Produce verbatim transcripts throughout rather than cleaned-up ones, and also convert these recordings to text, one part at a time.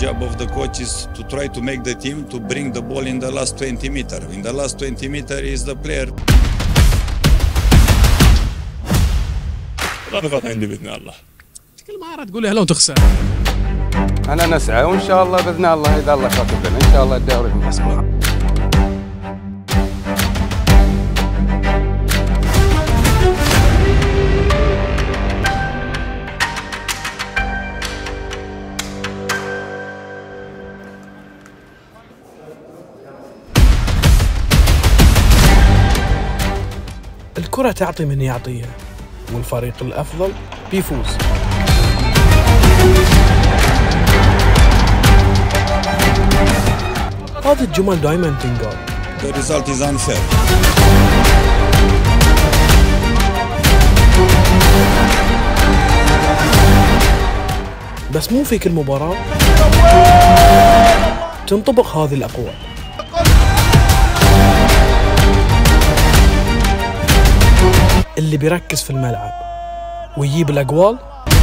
job of the coach is to try to make the team to bring the ball in the last twenty meter. In the last twenty meter is the player. نقاط عندي باذن الله. كل مره تقول لي لو تخسر. انا نسعى وان شاء الله باذن الله اذا الله كاتب لنا ان شاء الله الدوري نحسبه. الكرة تعطي من يعطيها، والفريق الأفضل بيفوز. هذه الجمل دائما تنقال. The result is unfair. بس مو في كل مباراة تنطبق هذه الأقوال. اللي بيركز في الملعب ويجيب الأقوال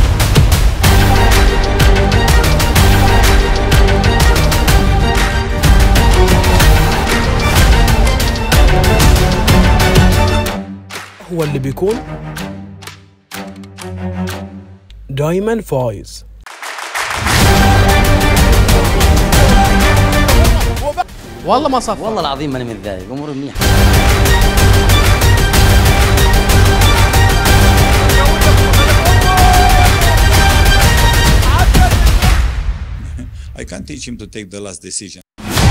هو اللي بيكون دايما فايز. والله ما صف، والله العظيم ماني متضايق، اموري منيحه. I can't teach him to take the last decision.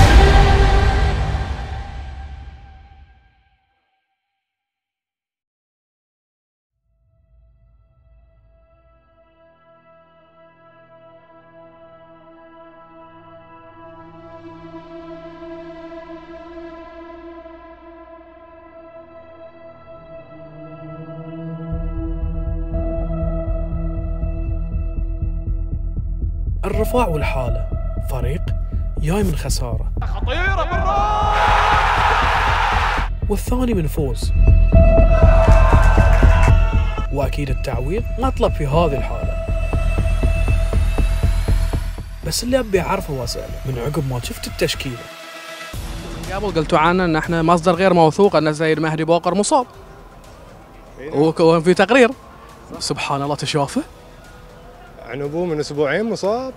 الرفاع والحالة فريق جاي من خسارة خطيرة بالراس والثاني من فوز، وأكيد التعويض مطلب في هذه الحالة. بس اللي أبي أعرفه وأسأله من عقب ما شفت التشكيلة. من قبل قلتوا عنه أن احنا مصدر غير موثوق أن زي المهدي بوقر مصاب، وفي تقرير سبحان الله تشوفه عن ابوه من اسبوعين مصاب،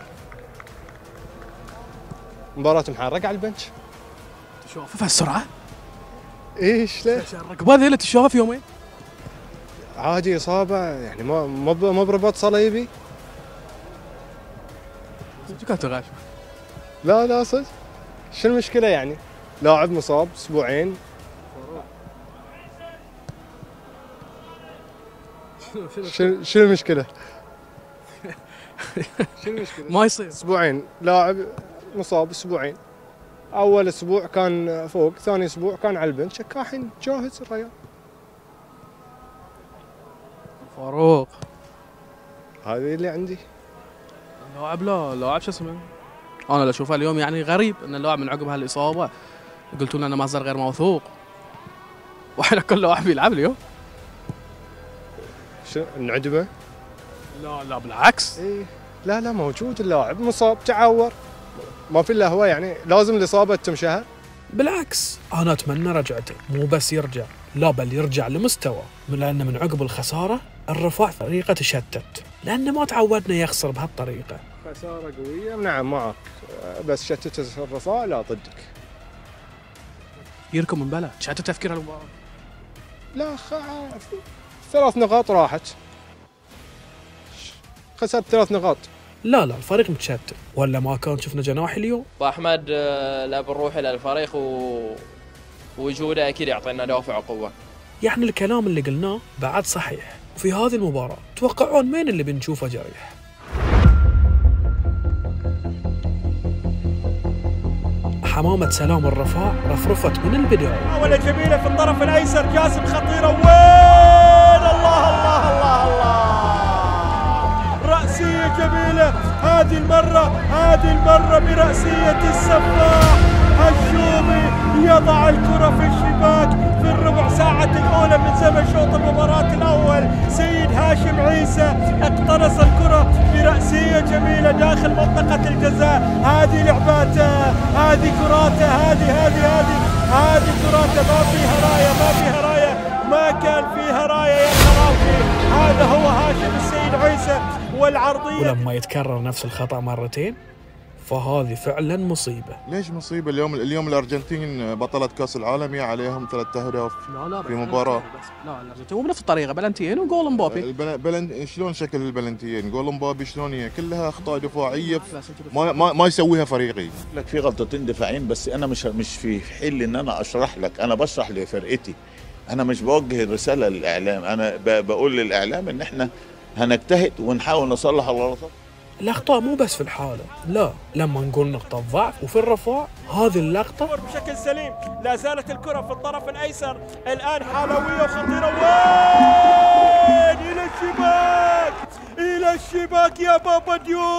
مباراة محرق على البنش. تشوفه في السرعة؟ ايش ليش؟ الركبات ذي اللي تشوفها في يومين؟ عادي اصابة يعني مو مو برباط صليبي. كنت غاش. لا لا صدق، شو المشكلة يعني؟ لاعب مصاب اسبوعين. شو شو المشكلة؟ شو المشكلة؟ ما يصير. اسبوعين لاعب مصاب اسبوعين. اول اسبوع كان فوق، ثاني اسبوع كان على البنش، الحين جاهز الريال. فاروق هذه اللي عندي. اللاعب لا لاعب شو اسمه؟ انا اللي اشوفه اليوم يعني غريب ان اللاعب من عقب هالاصابة قلتوا لنا مصدر غير موثوق. واحنا كل لاعب يلعب اليوم. شو نعدمه؟ لا لا بالعكس. ايه لا لا موجود اللاعب مصاب تعور، ما في الا هو يعني لازم الاصابه تتم شهر. بالعكس انا اتمنى رجعته، مو بس يرجع لا بل يرجع لمستوى، لان من عقب الخساره الرفاع فريقه تشتت، لان ما تعودنا يخسر بهالطريقه. خساره قويه نعم معك، بس شتت الرفاع لا ضدك. يركم من بلا شتت تفكير المباراه. لا خ... ثلاث نقاط راحت، خسرت ثلاث نقاط. لا لا الفريق متشتت، ولا ما كان شفنا جناح اليوم. ابو احمد لا بنروح الى الفريق و... وجوده اكيد يعطينا دافع وقوه. يعني الكلام اللي قلناه بعد صحيح. وفي هذه المباراه توقعون مين اللي بنشوفه جريح؟ حمامة سلام الرفاع رفرفت من البداية. محاولة جميلة في الطرف الأيسر، جاسم خطيرة، وين الله الله الله الله، رأسية جميلة هذه المرة، هذه المرة برأسية السفاح. الشومي يضع الكرة في الشباك في الربع ساعة الأولى من زمن شوط المباراة الأول. سيد هاشم عيسى اقتنص الكرة برأسية جميلة داخل منطقة الجزاء. هذه لعباته، هذه كراته، هذه هذه هذه هذه كراته، ما فيها راية، ما فيها راية، ما كان فيها راية يا خرافي. هذا هو هاشم السيد عيسى والعرضية. ولما يتكرر نفس الخطأ مرتين فهذه فعلا مصيبة. ليش مصيبة؟ اليوم اليوم الأرجنتين بطلة كأس العالم عليهم ثلاث أهداف في مباراة. لا الأرجنتين مو بنفس الطريقة، بلنتيين وجول مبابي. بلن... شلون شكل البلنتيين؟ جول مبابي شلون هي؟ كلها أخطاء دفاعية ما ما, ما يسويها فريقي. لك في غلطتين دفاعيين، بس أنا مش مش في حل إن أنا أشرح لك، أنا بشرح لفرقتي. أنا مش بوجه الرسالة للإعلام، أنا ب... بقول للإعلام إن إحنا هنجتهد ونحاول نصلح الغلطات. الأخطاء مو بس في الحالة، لا، لما نقول نقطة ضعف وفي الرفاع هذه اللقطة بشكل سليم. لا زالت الكرة في الطرف الأيسر الآن حالوية وخطيرة، وين إلى الشباك، إلى الشباك يا بابا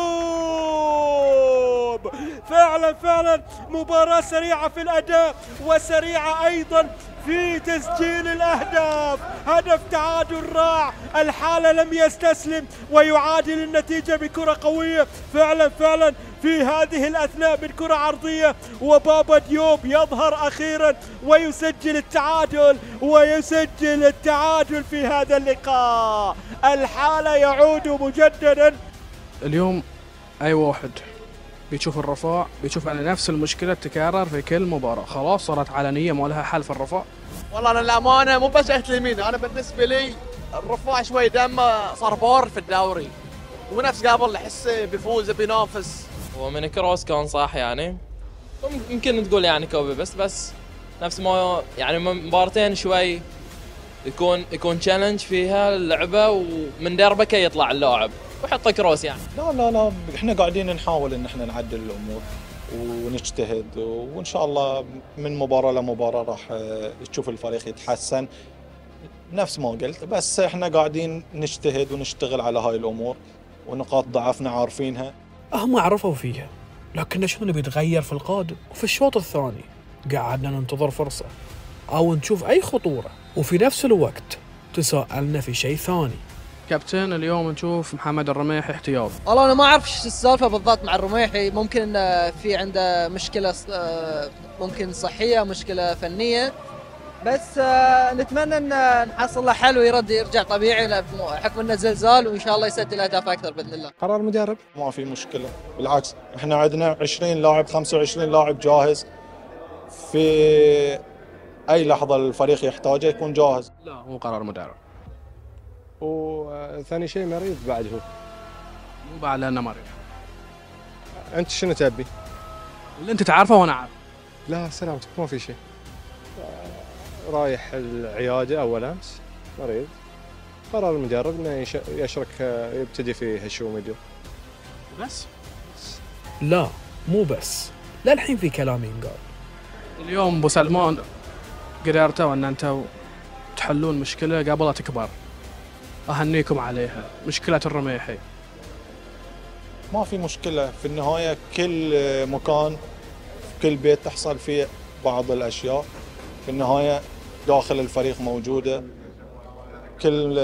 ديوب. فعلا فعلا مباراة سريعة في الأداء وسريعة أيضا في تسجيل الأهداف. هدف تعادل رائع، الحالة لم يستسلم ويعادل النتيجة بكرة قوية. فعلا فعلا في هذه الأثناء بالكرة عرضية، وبابا ديوب يظهر أخيرا ويسجل التعادل ويسجل التعادل في هذا اللقاء. الحالة يعود مجددا. اليوم أي واحد بيشوف الرفاع بيشوف أن نفس المشكلة تكرر في كل مباراة، خلاص صارت علنية ما لها حل في الرفاع. والله أنا الأمانة مو بس جهة اليمين، أنا بالنسبة لي الرفاع شوي دمه صار بار في الدوري، ونفس قبل أحس بيفوز بينافس. ومن كروس كان صح يعني، يمكن تقول يعني كوبي بس بس نفس ما يعني مبارتين شوي يكون يكون تشالنج فيها اللعبة ومن دربك يطلع اللاعب ويحط كروس يعني. لا لا لا احنا قاعدين نحاول ان احنا نعدل الامور ونجتهد، وان شاء الله من مباراه لمباراه راح تشوف الفريق يتحسن نفس ما قلت. بس احنا قاعدين نجتهد ونشتغل على هاي الامور، ونقاط ضعفنا عارفينها. هم عرفوا فيها، لكن شنو اللي بيتغير في القادم؟ وفي الشوط الثاني قعدنا ننتظر فرصة او نشوف اي خطورة، وفي نفس الوقت تساءلنا في شيء ثاني. كابتن اليوم نشوف محمد الرميحي احتياط. والله انا ما اعرف ايش السالفه بالضبط مع الرميحي، ممكن انه في عنده مشكله ممكن صحيه، مشكله فنيه، بس نتمنى ان نحصل له حل ويرد يرجع طبيعي حكم انه زلزال، وان شاء الله يسجل اهداف اكثر باذن الله. قرار مدرب ما في مشكله، بالعكس احنا عندنا عشرين لاعب خمسة وعشرين لاعب جاهز، في اي لحظه الفريق يحتاجه يكون جاهز. لا مو قرار مدرب. وثاني شيء مريض بعد، هو مو بعد لانه مريض. انت شنو تبي؟ اللي انت تعرفه وانا عارف. لا سلامتك ما في شيء. رايح العياده اول امس مريض، قرار المدرب انه يشرك يبتدي في هالشو ميديو بس. لا مو بس، للحين في كلام ينقال. اليوم ابو سلمان قدرتوا ان انتم تحلون مشكله قبل لا تكبر، اهنيكم عليها، مشكله الرميحي. ما في مشكله، في النهايه كل مكان كل بيت تحصل فيه بعض الاشياء، في النهايه داخل الفريق موجوده، كل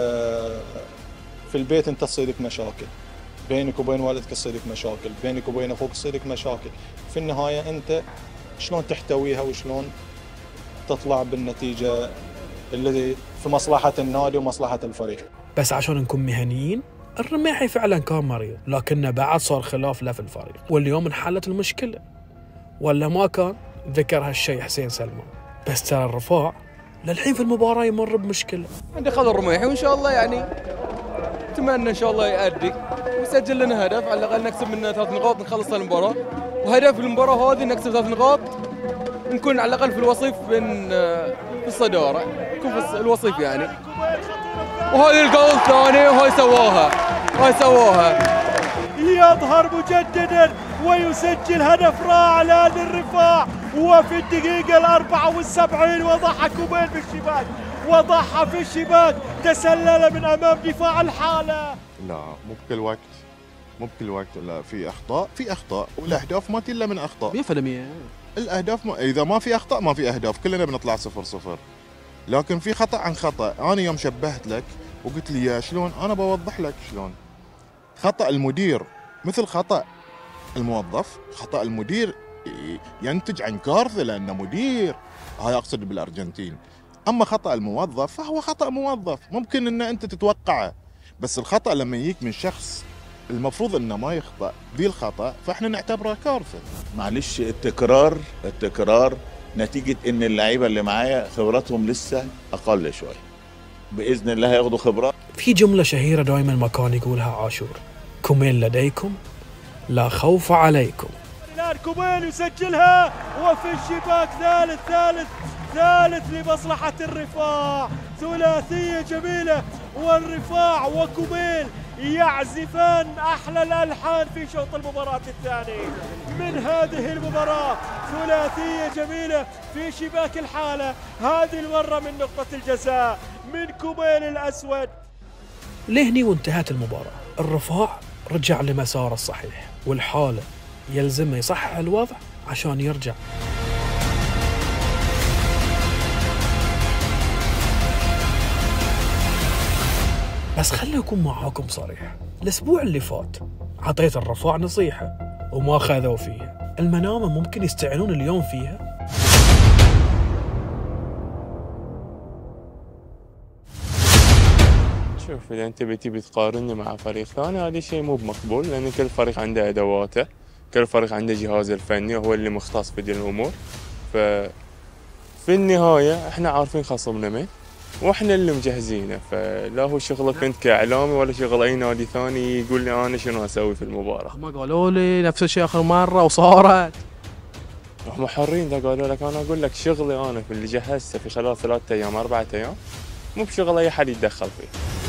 في البيت انت تصير لك مشاكل، بينك وبين والدك تصير لك مشاكل، بينك وبين اخوك تصير لك مشاكل، في النهايه انت شلون تحتويها وشلون تطلع بالنتيجه اللي في مصلحه النادي ومصلحه الفريق. بس عشان نكون مهنيين، الرميحي فعلا كان مريض، لكنه بعد صار خلاف له في الفريق، واليوم انحلت المشكله. ولا ما كان ذكر هالشيء حسين سلمان. بس ترى الرفاع للحين في المباراه يمر بمشكله. عندي خذ الرميحي وان شاء الله يعني اتمنى ان شاء الله يأدي ويسجل لنا هدف، على الاقل نكسب منه ثلاث نقاط نخلص المباراه، وهدف المباراه هذه نكسب ثلاث نقاط نكون على الاقل في الوصيف بين في الصداره، نكون في الوصيف يعني. وهذه الجول الثاني وهاي سواها هاي سواها يظهر مجددا ويسجل هدف رائع لنادي الرفاع، وفي الدقيقة الأربعة والسبعين وضعها كوبيل بالشباك، وضعها في الشباك، تسلل من أمام دفاع الحالة. لا مو بكل وقت، مو بكل وقت، لا في أخطاء، في أخطاء، والأهداف ما تلا من أخطاء. مية بالمية الاهداف ما... اذا ما في اخطاء ما في اهداف، كلنا بنطلع صفر صفر. لكن في خطا عن خطا، انا يوم شبهت لك وقلت لي يا شلون، انا بوضح لك شلون. خطا المدير مثل خطا الموظف، خطا المدير ينتج عن كارثه لانه مدير، هاي اقصد بالارجنتين. اما خطا الموظف فهو خطا موظف، ممكن ان انت تتوقعه، بس الخطا لما يجيك من شخص المفروض انه ما يخطأ ذي الخطأ فاحنا نعتبره كارثه. معلش التكرار التكرار نتيجه ان اللعيبه اللي معايا خبراتهم لسه اقل شويه، باذن الله هياخدوا خبرات. في جمله شهيره دائما ما كان يقولها عاشور: كوميل لديكم لا خوف عليكم. الان كوميل يسجلها وفي الشباك، ثالث ثالث ثالث لمصلحه الرفاع، ثلاثيه جميله، والرفاع وكوميل يعزفان أحلى الألحان في شوط المباراة الثاني من هذه المباراة. ثلاثية جميلة في شباك الحالة، هذه المرة من نقطة الجزاء من كوميل الأسود. لهني وانتهت المباراة، الرفاع رجع لمساره الصحيح، والحالة يلزمه يصحح الوضع عشان يرجع. بس خليني أكون معاكم صريح، الأسبوع اللي فات عطيت الرفاع نصيحة وما خذوا فيها، المنامة ممكن يستعنون اليوم فيها. شوف إذا أنت بتبي تقارني مع فريق ثاني هذا شيء مو بمقبول، لأن كل فريق عنده أدواته، كل فريق عنده جهازه الفني وهو اللي مختص في دي الأمور. ففي النهاية إحنا عارفين خصمنا مين واحنا اللي مجهزينه، فلا هو شغلك انت كاعلامي ولا شغل اي نادي ثاني يقول لي انا شنو اسوي في المباراه. ما قالوا لي نفس الشيء اخر مره وصارت. هم حرين اذا قالوا لك، انا اقول لك شغلي انا في اللي جهزته في خلال ثلاثة ايام اربعة ايام، مو بشغل اي حد يتدخل فيه.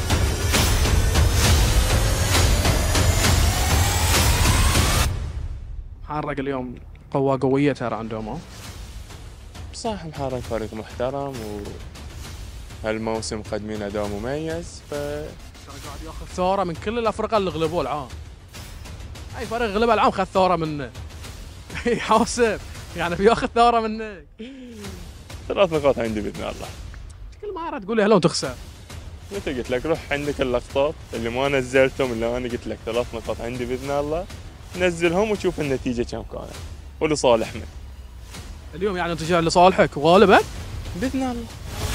محرق اليوم قوة قوية ترى عندهم. صح محرق فريق محترم وهالموسم مقدمين اداء مميز، ف قاعد ياخذ ثورة من كل الافرقة اللي غلبوه العام. اي فريق غلب العام خذ ثورة منه. يحاسب يعني بياخذ ثورة منك. ثلاث نقاط عندي باذن الله. كل مرة تقول لي هلا وتخسر. متى قلت لك روح عندك اللقطات اللي ما نزلتهم، اللي انا قلت لك ثلاث نقاط عندي باذن الله، نزلهم وشوف النتيجة كم كانت ولصالح من. اليوم يعني انت جاي لصالحك وغالبك؟ باذن الله.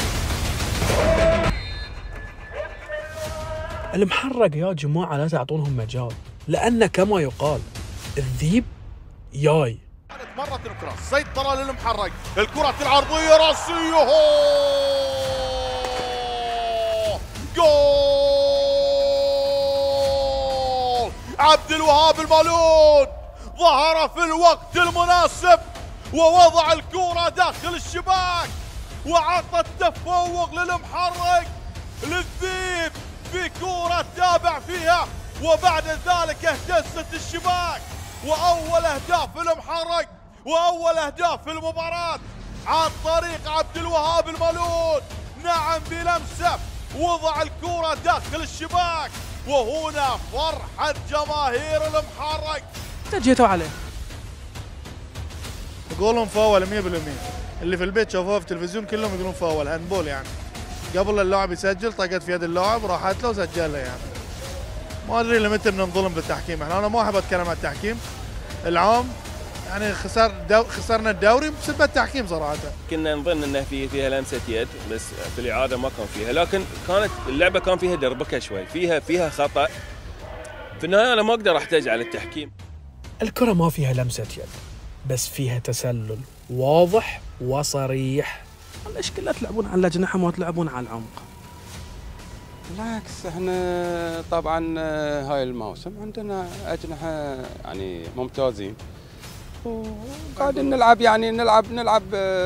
المحرق يا جماعة لا تعطونهم مجال، لأن كما يقال الذيب ياي. مرة الكرة سيطرة للمحرق، الكرة العرضية راسية، جول عبد الوهاب المالون ظهر في الوقت المناسب ووضع الكرة داخل الشباك وعطى التفوق للمحرق للذيب في كرة تابع فيها، وبعد ذلك اهتزت الشباك وأول أهداف المحرق وأول أهداف في المباراة عن طريق عبد الوهاب المالون. نعم بلمسة وضع الكرة داخل الشباك، وهنا فرحة جماهير المحرق. جيتوا عليه يقولون فاول مية بالمية، اللي في البيت شافوه في التلفزيون كلهم يقولون فاول هاندبول، يعني قبل اللاعب يسجل طقت في يد اللاعب راحت له وسجلها. يعني ما ادري لمتى بننظلم بالتحكيم، احنا انا ما احب اتكلم عن التحكيم العام، يعني خسر دو خسرنا الدوري بسبب التحكيم صراحه. كنا نظن انه في فيها لمسه يد، بس في الاعاده ما كان فيها، لكن كانت اللعبه كان فيها دربكه شوي، فيها فيها خطا. في النهايه انا ما اقدر احتاج على التحكيم. الكره ما فيها لمسه يد، بس فيها تسلل واضح وصريح. ليش كلها تلعبون على الأجنحة ما تلعبون على العمق؟ بالعكس احنا طبعا هاي الموسم عندنا أجنحة يعني ممتازين وقاعدين نلعب، يعني نلعب نلعب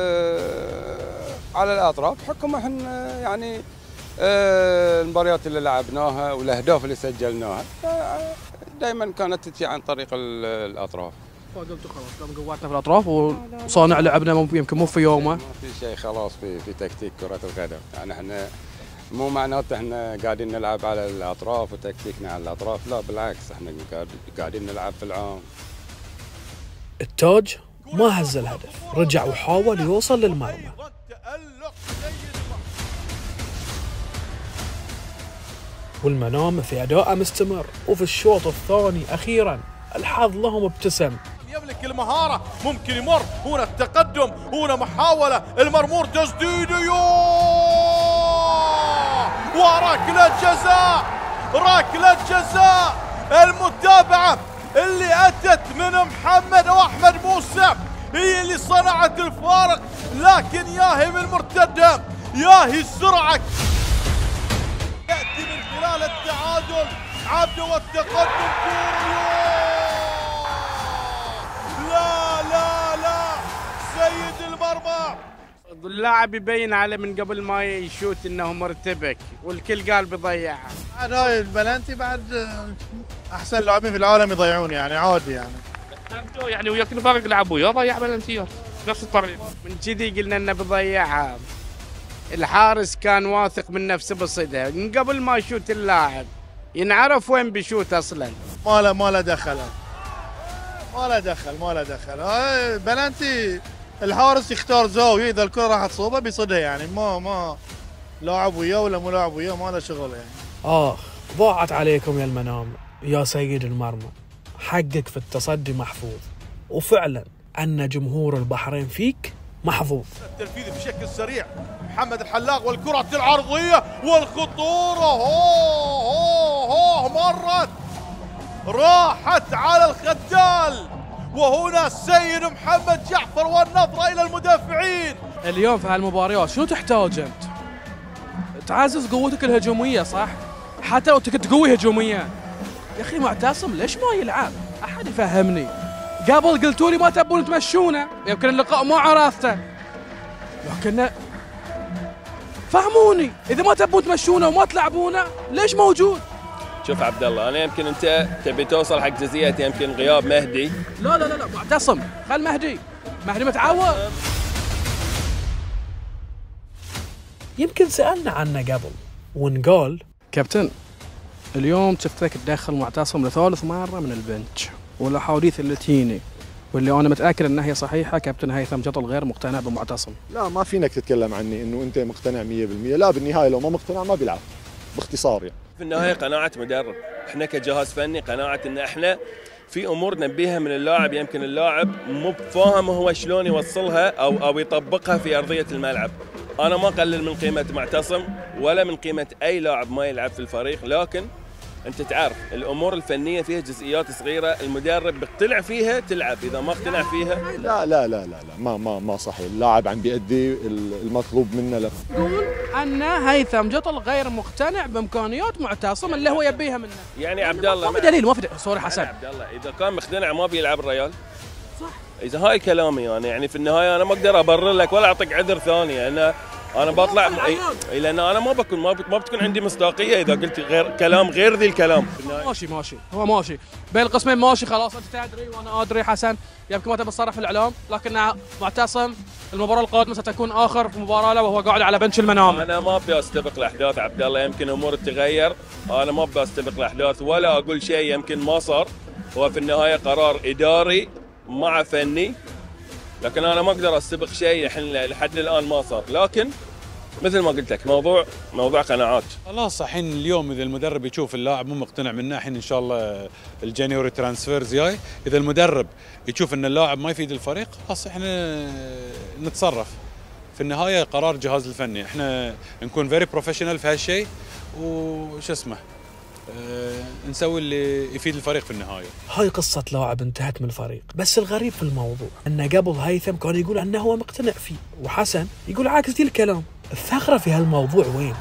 على الأطراف بحكم احنا يعني المباريات اللي لعبناها والأهداف اللي سجلناها دائما كانت تتي عن طريق الأطراف. فقلتوا خلاص دام قواتنا في الاطراف وصانع لعبنا يمكن مو في يومه. ما في شيء خلاص في في تكتيك كرة القدم، يعني احنا مو معناته احنا قاعدين نلعب على الاطراف وتكتيكنا على الاطراف، لا بالعكس احنا قاعدين نلعب في العام. التاج ما هز الهدف، رجع وحاول يوصل للمرمى. والمنامة في أداءه مستمر، وفي الشوط الثاني أخيرا الحظ لهم ابتسم. يملك المهارة، ممكن يمر، هنا التقدم، هنا محاولة، المرمور تسديد، وركلة جزاء، ركلة جزاء، المتابعة اللي أتت من محمد وأحمد موسى هي اللي صنعت الفارق، لكن ياهي من المرتدة، ياهي السرعة، يأتي من خلال التعادل، عبده والتقدم، لا لا لا سيد المرمى. اللاعب يبين عليه من قبل ما يشوت انه مرتبك، والكل قال بيضيعها. بعد هاي البلنتي بعد احسن لاعبين في العالم يضيعون يعني عادي يعني. يعني ويا كل فريق لعب وياه ضيع بلنتيات نفس الطريقه. من كذي قلنا انه بيضيعها. الحارس كان واثق من نفسه بصدها من قبل ما يشوت اللاعب، ينعرف وين بيشوت اصلا. ما له ما له دخل. ما له دخل ما له دخل. هاي بلنتي الحارس يختار زاويه، اذا الكره راح تصوبها بيصدها يعني، ما ما لاعب وياه ولا مو لاعب وياه ما له شغل يعني. آخ ضاعت عليكم يا المنام يا سيد المرمى، حقك في التصدي محفوظ، وفعلا أن جمهور البحرين فيك محظوظ. التنفيذ بشكل سريع، محمد الحلاق والكرة العرضية والخطورة، هو هو هو مرت راحت على الخدال، وهنا السيد محمد جعفر والنظرة إلى المدافعين. اليوم في هالمباريات شنو تحتاج أنت؟ تعزز قوتك الهجومية صح؟ حتى لو تقدر تقوي هجوميا. يا أخي معتصم ليش ما يلعب؟ أحد يفهمني. قبل قلتوا لي ما تبون تمشونه، يمكن اللقاء ما عرفته، لكن فهموني، إذا ما تبون تمشونه وما تلعبونه ليش موجود؟ شوف عبد الله، انا يمكن انت تبي توصل حق جزئيه يمكن غياب مهدي. لا لا لا لا معتصم، خل مهدي، مهدي متعود. يمكن سألنا عنه قبل ونقول كابتن اليوم شفتك تدخل معتصم لثالث مرة من البنش، والاحاديث اللي تجيني واللي انا متاكد انها هي صحيحه، كابتن هيثم جطل غير مقتنع بمعتصم. لا ما فينك تتكلم عني انه انت مقتنع مية بالمية، لا بالنهايه لو ما مقتنع ما بيلعب، باختصار يعني. في النهايه قناعه مدرب، احنا كجهاز فني قناعه ان احنا في امور نبيها من اللاعب، يمكن اللاعب مو بفاهم هو شلون يوصلها او او يطبقها في ارضيه الملعب. انا ما اقلل من قيمه معتصم ولا من قيمه اي لاعب ما يلعب في الفريق، لكن انت تعرف الامور الفنيه فيها جزئيات صغيره، المدرب بيقتنع فيها تلعب، اذا ما اقتنع فيها لا لا لا لا, لا ما ما ما صحيح، اللاعب عم بيأدي المطلوب منه. له تقول ان هيثم جطل غير مقتنع بامكانيات معتصم اللي هو يبيها منه، يعني عبد الله ما في دليل، ما في سوري حسن عبد الله اذا كان مقتنع ما بيلعب الريال صح. اذا هاي كلامي انا يعني في النهايه انا ما اقدر ابرر لك ولا اعطيك عذر ثاني، انا انا بطلع اي لان انا ما بكون ما, ما بتكون عندي مصداقيه اذا قلت غير كلام غير ذي الكلام. ماشي ماشي هو ماشي بين القسمين ماشي خلاص، انت تدري وانا ادري حسن، يمكن ما تبي تصرح في الاعلام، لكن معتصم المباراه القادمه ستكون اخر مباراه له وهو قاعد على بنش المنام. انا ما ابي استبق الاحداث عبد الله، يمكن امور تتغير، انا ما ابي استبق الاحداث ولا اقول شيء يمكن ما صار، هو في النهايه قرار اداري مع فني، لكن انا ما اقدر استبق شيء الحين لحد الان ما صار، لكن مثل ما قلت لك موضوع موضوع قناعات. خلاص الحين اليوم اذا المدرب يشوف اللاعب مو مقتنع منه، الحين ان شاء الله الجانيوري ترانسفيرز جاي، اذا المدرب يشوف ان اللاعب ما يفيد الفريق خلاص احنا نتصرف، في النهايه قرار الجهاز الفني، احنا نكون فيري بروفيشنال في هالشيء وش اسمه أه نسوي اللي يفيد الفريق في النهايه. هاي قصه لاعب انتهت من الفريق، بس الغريب في الموضوع انه قبل هيثم كان يقول انه هو مقتنع فيه، وحسن يقول عكس ذي الكلام. الثغرة في هالموضوع وين؟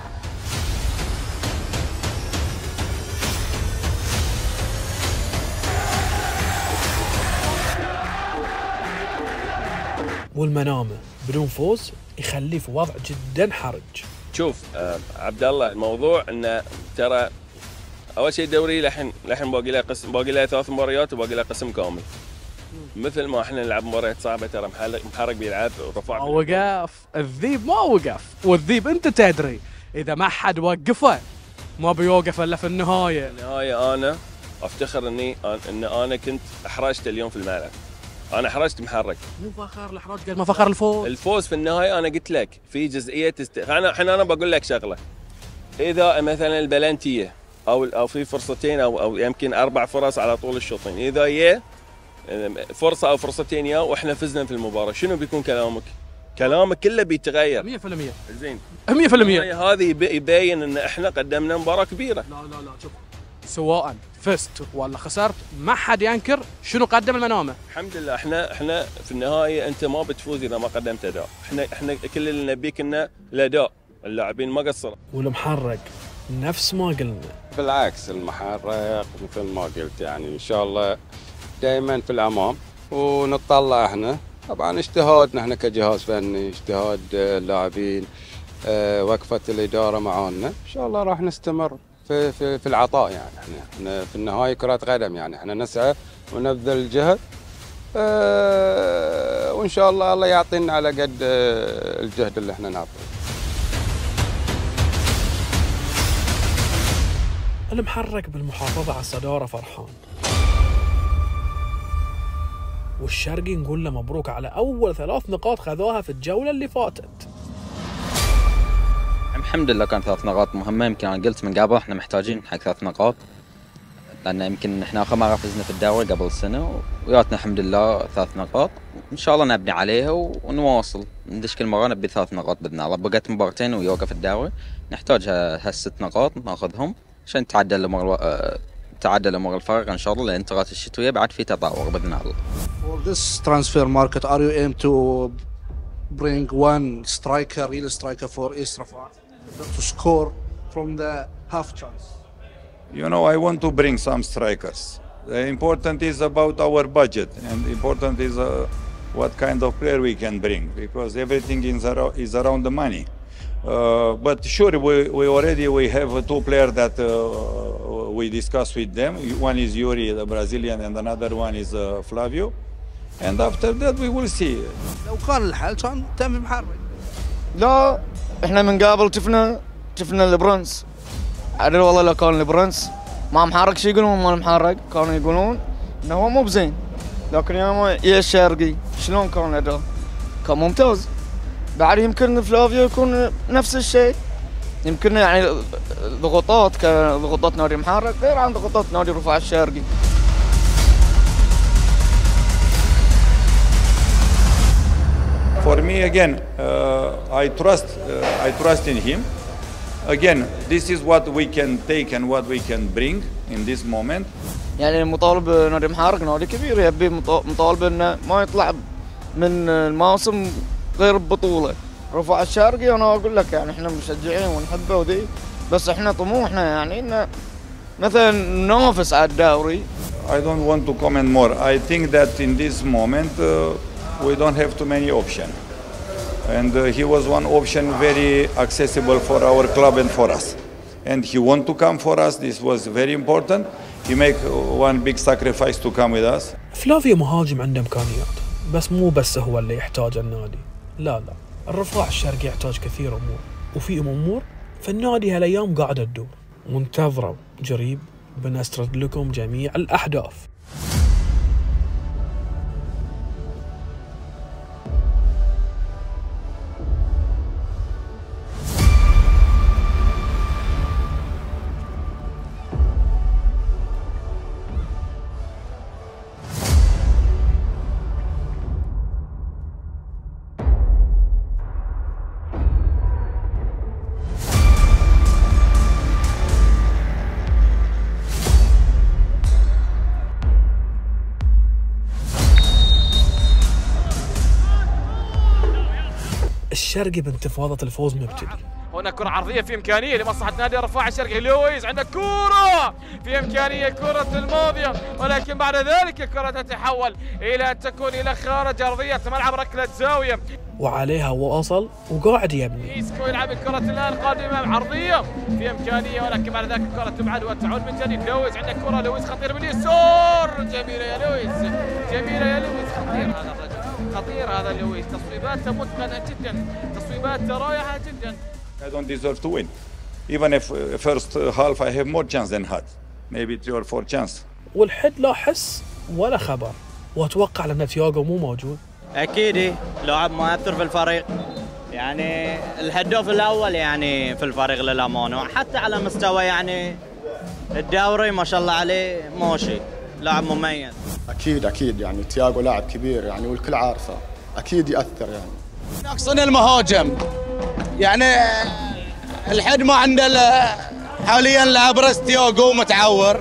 والمنامة بدون فوز يخليه في وضع جدا حرج. شوف آه عبد الله، الموضوع انه ترى اول شيء الدوري لحين لحين باقي له قسم، باقي له ثلاث مباريات وباقي له قسم كامل. مثل ما احنا نلعب مباريات صعبه ترى محرق بيلعب ورفع ما وقف الذيب، ما وقف، والذيب انت تدري اذا ما حد وقفه ما بيوقف الا في النهايه. في النهايه انا افتخر اني ان انا كنت احرجت اليوم في الملعب، انا حرجت محرك. مو فخر الاحراج قد ما فخر الفوز. الفوز في النهايه انا قلت لك في جزئيه تست... انا الحين انا بقول لك شغله. اذا مثلا البلنتيه او او في فرصتين او او يمكن اربع فرص على طول الشوطين، اذا يا فرصه او فرصتين يا واحنا فزنا في المباراه، شنو بيكون كلامك؟ كلامك كله بيتغير مية بالمية. زين مية بالمية. هذه يبين ان احنا قدمنا مباراه كبيره. لا لا لا شوف، سواء فزت ولا خسرت ما حد ينكر شنو قدم المنامه. الحمد لله احنا احنا في النهايه انت ما بتفوز اذا ما قدمت اداء، احنا احنا كل اللي نبيك انه الاداء، اللاعبين ما قصروا. والمحرق نفس ما قلنا. بالعكس المحرق مثل ما قلت يعني ان شاء الله دائما في الامام، ونطلع احنا طبعا اجتهادنا احنا كجهاز فني، اجتهاد اللاعبين، اه وقفه الاداره معانا، ان شاء الله راح نستمر في في في العطاء يعني احنا احنا في النهايه كره قدم يعني احنا نسعى ونبذل جهد اه وان شاء الله الله يعطينا على قد اه الجهد اللي احنا نعطيه. المحرك بالمحافظة على الصدارة فرحان، والشرقي نقول له مبروك على أول ثلاث نقاط خذوها في الجولة اللي فاتت. الحمد لله كان ثلاث نقاط مهمة، يمكن أنا قلت من قبل احنا محتاجين حق ثلاث نقاط، لأن يمكن احنا آخر مرة فزنا في الدوري قبل سنة وياتنا الحمد لله ثلاث نقاط، إن شاء الله نبني عليها ونواصل ندش كل مرة نبي ثلاث نقاط بإذن الله. بقت مبارتين ويوقف الدوري، نحتاج هالست نقاط ناخذهم عشان تعدل امور تعدل امور الفرق ان شاء الله، لان الانتقالات الشتويه بعد في تطور باذن الله. For this transfer market, are you aim to bring one striker, real striker for East Rafah to score from the half chance? You know, I want to bring some strikers. The important is about our budget, and important is uh, what kind of player we can bring, because everything is around, is around the money. Uh, but sure, we, we already we have two players that uh, we discussed with them. One is Yuri, the Brazilian, and another one is uh, Flavio. And after that we will see. لو كان الحل كان تم محرك. لا احنا من قبل شفنا شفنا البرنس. عدل والله لو كان البرنس ما محرك شو يقولون ما محرك؟ كانوا يقولون انه هو مو بزين. لكن يا يا الشرقي شلون كان اداء؟ كان ممتاز. بعد يمكن فلافيو يكون نفس الشيء، يمكن يعني ضغوطات كضغوطات نادي محرك غير عن ضغوطات نادي رفاع الشرقي. For me again, uh, I trust uh, I trust in him. Again, this is what we can take and what we can bring in this moment. يعني مطالب نادي محرك نادي كبير، يبي مطالب انه ما يطلع من الموسم غير ببطولة. رفاع الشرقي أنا أقول لك يعني إحنا مشجعين ونحبه وذي، بس إحنا طموحنا يعني إنه مثلا ننافس على الدوري. I don't want to comment more. I think that in this moment uh, we don't have too many options, and uh, he was one option very accessible for our club and for us, and he want to come for us. This was very important. He make one big sacrifice to come with us. فلافيو مهاجم عنده إمكانيات، بس مو بس هو اللي يحتاج النادي. لا لا، الرفاع الشرقي يحتاج كثير امور، وفي امور في النادي هالايام قاعده تدور. وانتظروا قريب بنسترد لكم جميع الاحداث. الشرقي بانتفاضة الفوز مبتدي. هنا كرة عرضية في إمكانية لمصلحة نادي رفاع الشرقي. لويس عندك كرة في إمكانية كرة الماضية، ولكن بعد ذلك الكرة تتحول إلى أن تكون إلى خارج أرضية ملعب ركلة زاوية، وعليها وصل وقاعد يبني. إيسكو يلعب الكرة الآن قادمة عرضية في إمكانية، ولكن بعد ذلك الكرة تبعد وتعود من جديد. لويس عندك كرة، لويس خطير باليسار، جميلة يا لويس، جميلة يا لويس، خطير هذا الرجل، خطير هذا لويس، تصويباته متقنة جدا، تصويباته رائعة جدا. I don't deserve to win, even if first half I have more chance than had, maybe three or four chance. والحد لا حس ولا خبر، واتوقع لان تياغو مو موجود. اكيد لاعب مؤثر في الفريق، يعني الهداف الاول يعني في الفريق للامانه، حتى على مستوى يعني الدوري ما شاء الله عليه ماشي، لاعب مميز. اكيد اكيد يعني تياغو لاعب كبير يعني والكل عارفه، اكيد ياثر يعني. ناقصنا المهاجم، يعني الحد ما عنده حاليا لابرس تياغو متعور،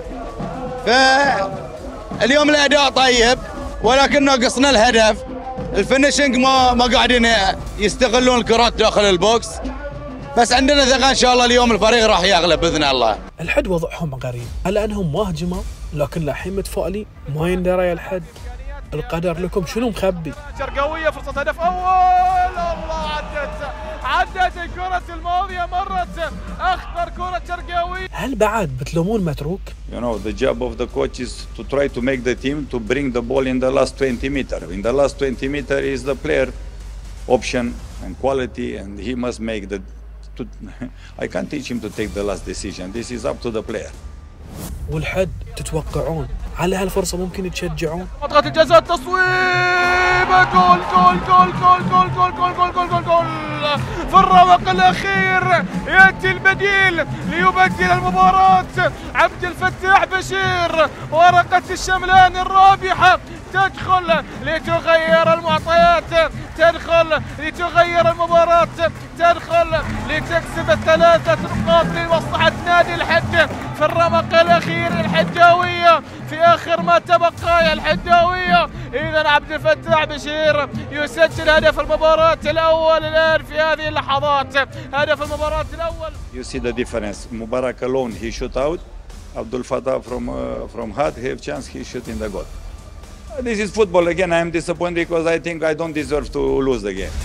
فاليوم الاداء طيب ولكن ناقصنا الهدف، الفينشنج ما ما قاعدين يستغلون الكرات داخل البوكس، بس عندنا ثقه ان شاء الله اليوم الفريق راح يغلب باذن الله. الحد وضعهم غريب، على انهم ما هجموا لكن لاحين متفائلين، ما يندرى يا الحد القدر لكم شنو مخبي. شرقاويه فرصه هدف اول، الله عدت عدت الكره الماضيه مرت اخطر كره شرقاويه. هل بعد بتلومون متروك؟ You know, the job of the coach is to try to make the team to bring the ball in the last twenty meter. In the last twenty meter is the player option and quality, and he must make the. To, I can't teach him to take the last decision. This is up to the player. والحد تتوقعون على هالفرصة ممكن تشجعون؟ منطقة الجزاء التصويب، جول جول جول جول جول جول جول جول جول جول جول في الرمق الأخير يأتي البديل ليبدل المباراة. عبد الفتاح بشير ورقة الشملان الرابحة تدخل لتغير المعطيات، تدخل لتغير المباراة، تدخل لتكسب الثلاثة نقاط لمصلحة نادي الحد في الرمق الأخير. الحداوية في آخر ما تبقى يا الحداوية. إذا عبد الفتاح بشير يسجل هدف المباراة الأول الآن في هذه اللحظات، هدف المباراة الأول. You see the difference. Mubarak alone he shoot out. Abdul Fattah from uh, from hard have chance he shoot in the goal. This is football again. I am disappointed because I think I don't deserve to lose the game.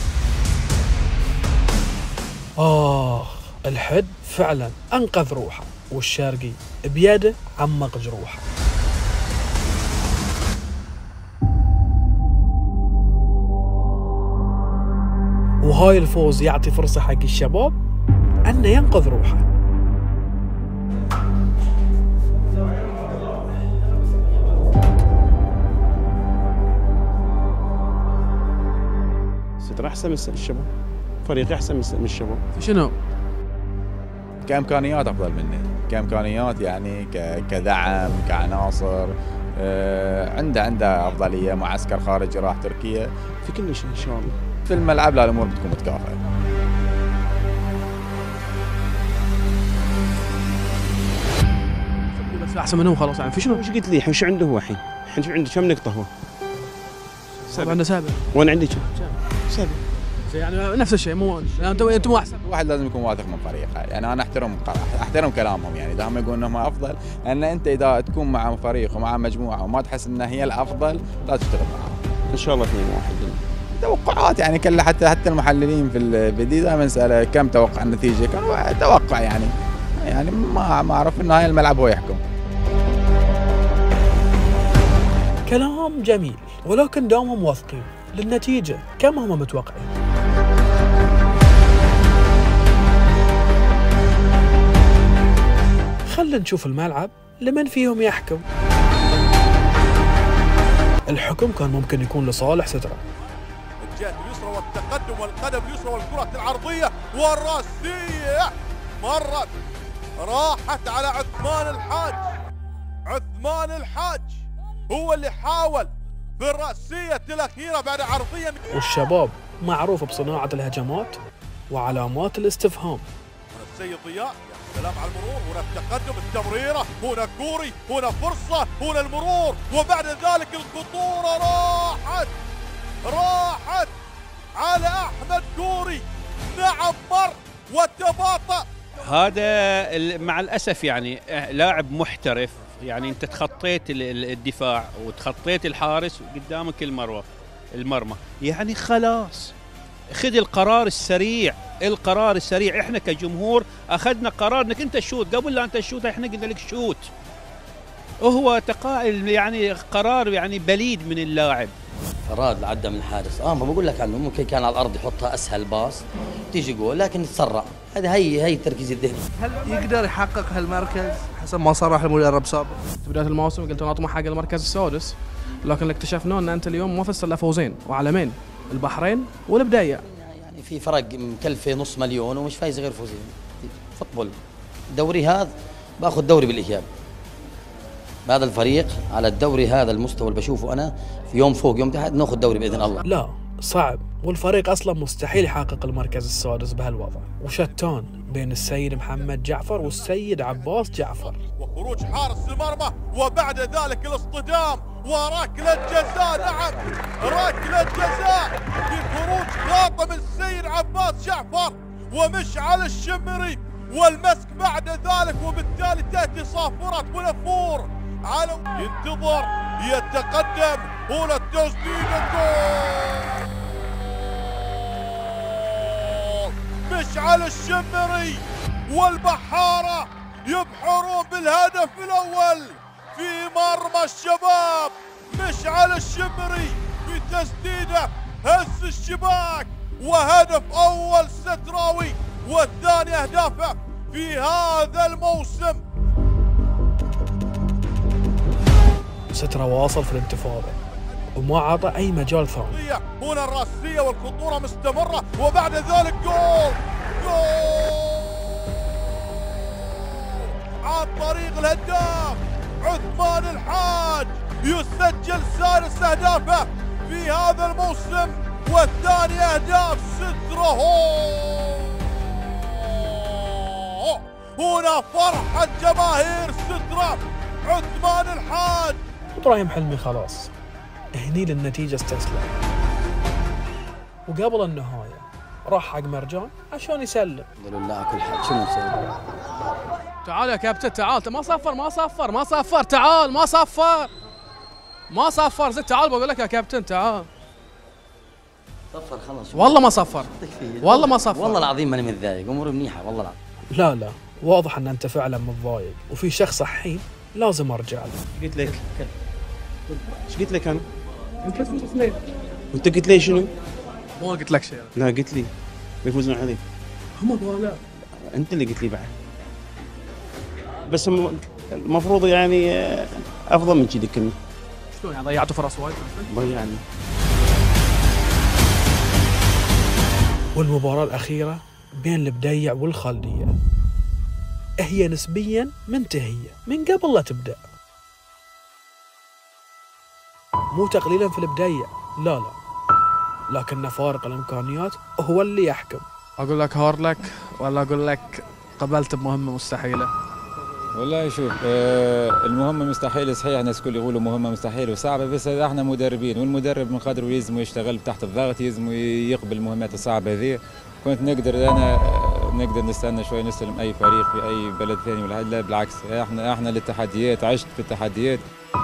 آه الحد فعلا أنقذ روحه، والشارقي بيده عمق جروحه. وهاي الفوز يعطي فرصة حق الشباب أنه ينقذ روحه. ستر أحسن من الشباب، فريق أحسن من الشباب. شنو؟ كإمكانيات أفضل مني، كإمكانيات يعني كدعم كعناصر، آه عنده عنده أفضلية. معسكر خارجي راح تركيا، في كل شيء إن شاء الله. في الملعب لا الأمور بتكون متكافئة. بس أحسن منهم خلاص يعني. في شنو؟ وش قلت لي الحين شو عنده هو الحين؟ الحين شو عنده كم نقطة هو؟ سبعة. عنده سابع. وأنا عندي كم؟ سابع. يعني نفس الشيء، مو انتم انتم مو احسن. الواحد لازم يكون واثق من فريقه، يعني انا احترم احترم كلامهم، يعني دائما يقولون انهم افضل، لان انت اذا تكون مع فريق ومع مجموعه وما تحس انها هي الافضل لا تشتغل معاهم. ان شاء الله اثنين واحد. توقعات يعني كلها، حتى حتى المحللين في الفيديو دائما نساله كم توقع النتيجه، كان توقع يعني يعني ما ما اعرف ان هاي الملعب هو يحكم. كلام جميل، ولكن دامهم واثقين للنتيجة كم هم متوقعين. خلنا نشوف الملعب لمن فيهم يحكم. الحكم كان ممكن يكون لصالح سترة. الجهة اليسرى والتقدم والقدم اليسرى والكرة العرضية والراسية مرت راحت على عثمان الحاج. عثمان الحاج هو اللي حاول في الرأسية الأخيرة بعد عرضية. والشباب معروف بصناعة الهجمات وعلامات الاستفهام. السيد ضياء يا سلام على المرور، هنا التقدم، التمريرة، هنا كوري، هنا فرصة، هنا المرور، وبعد ذلك الخطورة راحت راحت على أحمد كوري. نعم مر وتباطأ. هذا مع الأسف يعني لاعب محترف، يعني انت تخطيت الدفاع وتخطيت الحارس قدامك المروه المرمى، يعني خلاص خذ القرار السريع. القرار السريع، احنا كجمهور اخذنا قرار انك انت تشوت، قبل لا انت تشوت احنا قلنا لك شوت. وهو تقائل يعني قرار يعني بليد من اللاعب. راد عدى من الحارس، اه ما بقول لك عنه ممكن كان على الارض يحطها اسهل باص تيجي جول، لكن تسرع. هذا هي هي التركيز الذهني. هل يقدر يحقق هالمركز حسب ما صرح المدرب سابق؟ في بدايه الموسم قلت نطمح حق المركز السادس، لكن اللي اكتشفناه ان انت اليوم ما فزت الا فوزين وعلمين، البحرين والبدايه. يعني في فرق مكلفه نص مليون ومش فايز غير فوزين. فوتبول الدوري هذا باخذ دوري بالاياب. بهذا الفريق على الدوري هذا المستوى اللي بشوفه انا في يوم فوق يوم تحت ناخذ دوري باذن الله. لا صعب، والفريق اصلا مستحيل يحقق المركز السادس بهالوضع، وشتان بين السيد محمد جعفر والسيد عباس جعفر. وخروج حارس المرمى وبعد ذلك الاصطدام وركله جزاء. نعم ركله جزاء بخروج خاطئ من السيد عباس جعفر ومشعل الشمري والمسك بعد ذلك، وبالتالي تاتي صافره منفور على ينتظر يتقدم. هنا التسديد الجول مشعل الشمري والبحاره يبحرون بالهدف الاول في مرمى الشباب. مشعل الشمري بتسديده هز الشباك، وهدف اول ستراوي والثاني اهدافه في هذا الموسم. سترا واصل في الانتفاضه وما عطى اي مجال ثاني. هنا الراسيه والخطوره مستمره وبعد ذلك جول جول عن طريق الهداف عثمان الحاج، يسجل ثالث اهدافه في هذا الموسم والثاني اهداف سترا. هنا فرحة جماهير سترا. عثمان الحاج ابراهيم حلمي خلاص هني للنتيجة استسلم، وقبل النهاية راح حق مرجان عشان يسلم. الحمد لله على كل حال. شنو نسوي؟ تعال يا كابتن تعال، ما صفر ما صفر ما صفر تعال ما صفر ما صفر زد تعال بقول لك يا كابتن تعال. صفر خلاص والله ما صفر والله ما صفر والله العظيم ماني متضايق، اموري منيحه والله العظيم. لا لا واضح ان انت فعلا متضايق، وفي شخص الحين لازم ارجع له. قلت لك ايش قلت لك انا؟ انت وانت قلت لي شنو؟ ما قلت لك شيء. لا قلت لي بيفوزون علي. هم لا انت اللي قلت لي بعد، بس المفروض يعني افضل من كذي كنا. شلون يعني ضيعتوا فرص وايد؟ ضيعني. والمباراة الأخيرة بين البديع والخالدية هي نسبيا منتهية من قبل لا تبدأ، مو تقليلا في البديع لا لا، لكن فارق الإمكانيات هو اللي يحكم. أقول لك هارد لك ولا أقول لك قبلت بمهمة مستحيلة؟ والله شوف آه المهمة مستحيلة صحيح، الناس كل يقولوا مهمة مستحيلة وصعبة، بس احنا مدربين والمدرب من قدره يلزمه يشتغل تحت الضغط، يلزمه يقبل المهمات الصعبة هذه. كنت نقدر انا نقدر نستنى شوي نستلم اي فريق في اي بلد ثاني ولا لا، بالعكس احنا احنا للتحديات، عشت في التحديات.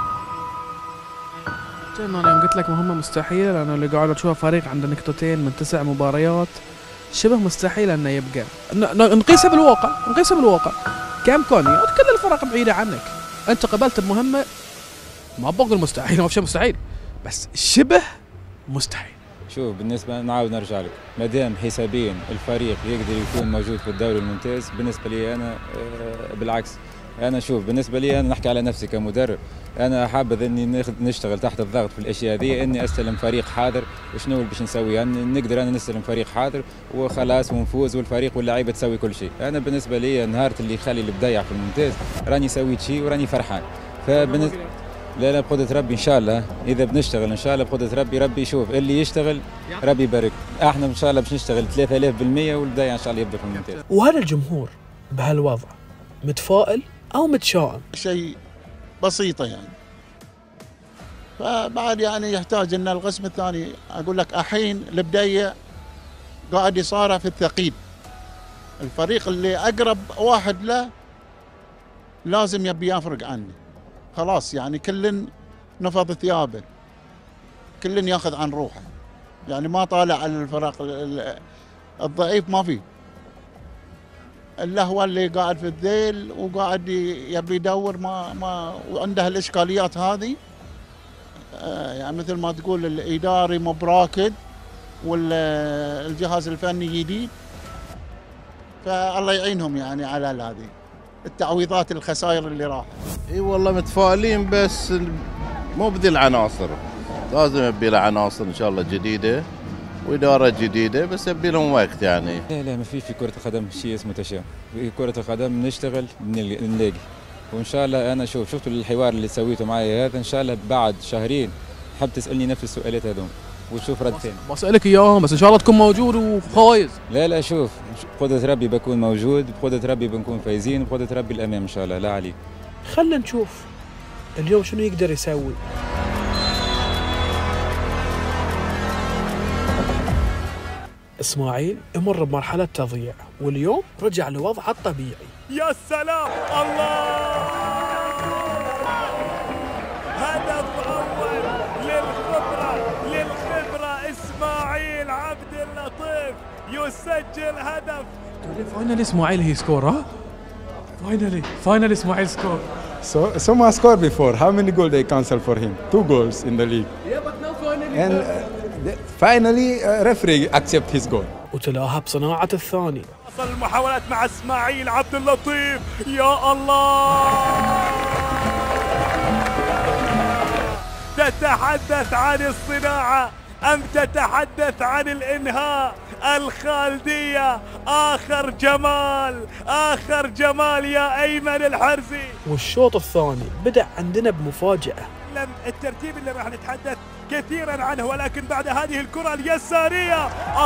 انا يوم قلت لك مهمة مستحيلة لانه اللي قاعد اشوفه فريق عنده نقطتين من تسع مباريات شبه مستحيل انه يبقى. نقيسها بالواقع نقيسها بالواقع كامكانيات كل الفرق بعيدة عنك، انت قبلت بمهمة ما بقول مستحيل ما في شيء مستحيل بس شبه مستحيل. شوف بالنسبة نعاود نرجع لك، ما دام حسابيا الفريق يقدر يكون موجود في الدوري الممتاز، بالنسبة لي أنا بالعكس. أنا شوف بالنسبة لي أنا نحكي على نفسي كمدرب، أنا حابب إني نشتغل تحت الضغط في الأشياء هذه، إني أستلم فريق حاضر وشنو اللي باش نسوي، يعني نقدر أنا نستلم فريق حاضر وخلاص ونفوز والفريق واللعيبة تسوي كل شيء. أنا بالنسبة لي نهار اللي يخلي البداية في الممتاز راني سويت شيء وراني فرحان. فبالنسبة لا لا بقدرة ربي إن شاء الله إذا بنشتغل إن شاء الله بقدرة ربي ربي يشوف اللي يشتغل ربي يبارك. احنا إن شاء الله باش نشتغل ثلاثة آلاف بالمية والبداية إن شاء الله يبدأ في الممتاز. وهذا الجمهور بهالوضع متفائل أو متشائم؟ شيء بسيطة يعني، فبعد يعني يحتاج أن القسم الثاني أقول لك الحين البداية قاعد يصارع في الثقيل، الفريق اللي أقرب واحد له لازم يبي يفرق عنه، خلاص يعني كل نفض ثيابه، كل ياخذ عن روحه، يعني ما طالع على الفرق الضعيف ما فيه، الا هو اللي قاعد في الذيل وقاعد يبي يدور ما ما وعنده الاشكاليات هذه، يعني مثل ما تقول الاداري مو براكد والجهاز الفني جديد، فالله يعينهم يعني على هذه التعويضات الخسائر اللي راحت. اي والله متفائلين، بس مو بذي العناصر، لازم يبي له عناصر ان شاء الله جديده واداره جديده، بس يبي لهم وقت يعني. لا لا ما في في كره القدم شيء اسمه تشاؤم، في كره القدم نشتغل نلاقي، وان شاء الله انا شوف شفتوا الحوار اللي سويته معي هذا، ان شاء الله بعد شهرين حاب تسالني نفس السؤالات هذول وتشوف رد فين. بسألك اياهم بس ان شاء الله تكون موجود وفايز. لا لا شوف بقدرة ربي بكون موجود، بقدرة ربي بنكون فايزين، بقدرة ربي الامام ان شاء الله. لا عليك. خلينا نشوف اليوم شنو يقدر يسوي. اسماعيل يمر بمرحلة تضييع واليوم رجع لوضعه الطبيعي. يا سلام الله، هدف أول للخبرة للخبرة إسماعيل عبد اللطيف يسجل هدف. فاينلي اسماعيل هي سكور ها؟ فاينلي فاينلي اسماعيل سكور. So Soma scored before. How many goals they cancel for him? Two goals in the league. Yeah, but now finally. And uh, the, finally, uh, referee accept his goal. وتلاها بصناعة الثاني. وصل المحاولات مع اسماعيل عبد اللطيف، يا الله. تتحدث عن الصناعة أم تتحدث عن الإنهاء؟ الخالدية آخر جمال، آخر جمال يا أيمن الحرزي. والشوط الثاني بدأ عندنا بمفاجأة. الترتيب اللي راح نتحدث كثيرا عنه، ولكن بعد هذه الكرة اليسارية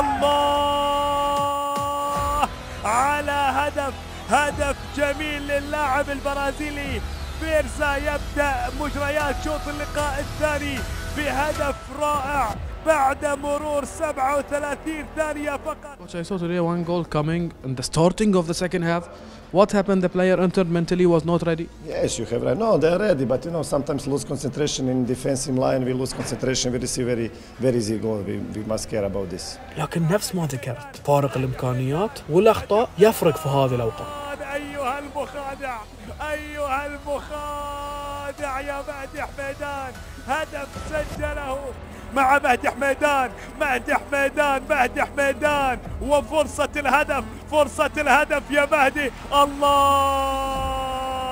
الله على هدف، هدف جميل للاعب البرازيلي بيرسا. يبدأ مجريات شوط اللقاء الثاني بهدف رائع بعد مرور سبعة وثلاثين ثانية فقط. Coach, I saw today one goal coming in the starting of the second half. What happened? The player entered mentally, was not ready. Yes, you have right. No, they're ready, but you know sometimes lose concentration in defensive line. We lose concentration. We receive very, very easy goal. We, we must care about this. لكن نفس ما ذكرت فارق الإمكانيات والأخطاء يفرق في هذه الأوقات. أيها المخادع، أيها المخادع يا مهدي حميدان، هدف سجله مع مهدي حميدان، مهدي حميدان، مهدي حميدان، وفرصة الهدف، فرصة الهدف يا مهدي. الله،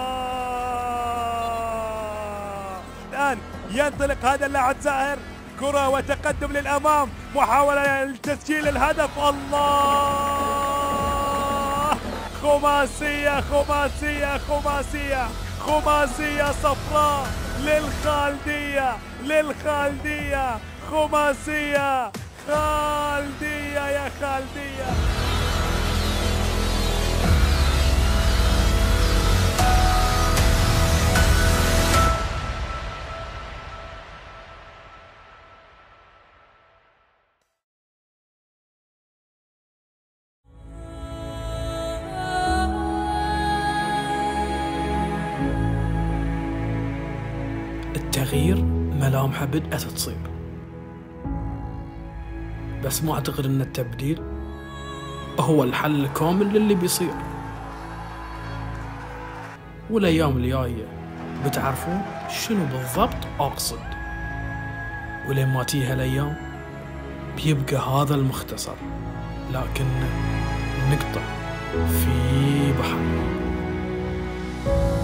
الآن ينطلق هذا اللاعب زاهر، كرة وتقدم للأمام، محاولة لتسجيل الهدف. الله، خماسية خماسية خماسية خماسية صفراء للخالدية، للخالدية، خماسية، خالدية يا خالدية. التغيير ملامحه بدأت تصير، بس ما أعتقد أن التبديل هو الحل الكامل للي بيصير. والأيام الجاية بتعرفون شنو بالضبط أقصد، ولما تيها الأيام بيبقى هذا المختصر، لكن نقطة في بحر.